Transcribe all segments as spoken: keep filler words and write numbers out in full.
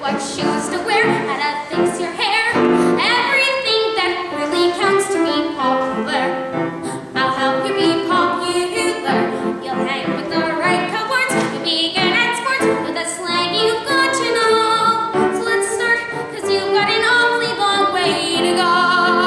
what shoes to wear, how to fix your hair, everything that really counts to be popular. I'll help you be popular. You'll hang with the right cohorts, you'll be good at sports, with the slang you've got to know. So let's start, cause you've got an awfully long way to go.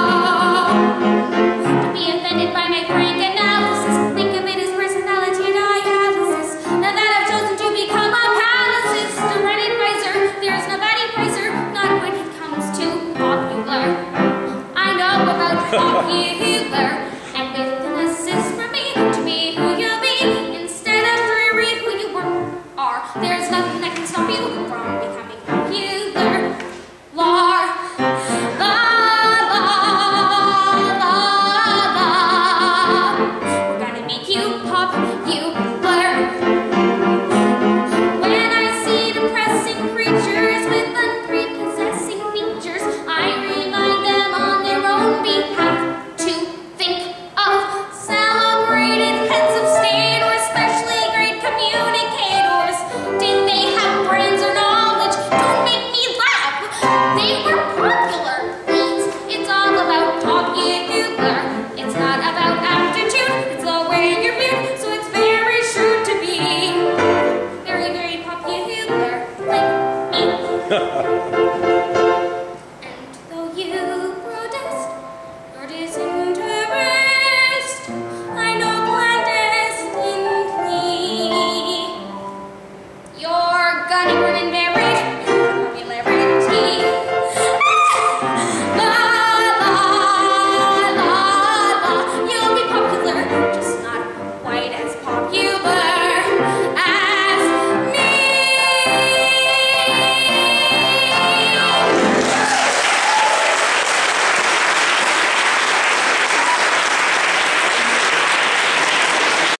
Don't be offended by my frank analysis, think of it as personality dialysis. Now that I've chosen to become a palancist, a run advisor, there's nobody wiser, not when it comes to popular. I know about popular, and with an assist from me to be who you'll be, instead of dreary who you were, are, there's nothing that can stop you from becoming popular. Lar, la, la, la, la. We're gonna make you popular. When I see depressing creatures with unprepossessing features, I remind them on their own behalf to think of celebrated heads of state or especially great communicators. Did they have brains or knowledge? Don't make me laugh. They were popular, please. It's all about popular. It's not about aptitude. It's the way you're viewed. So it's very sure to be very, very popular, like me.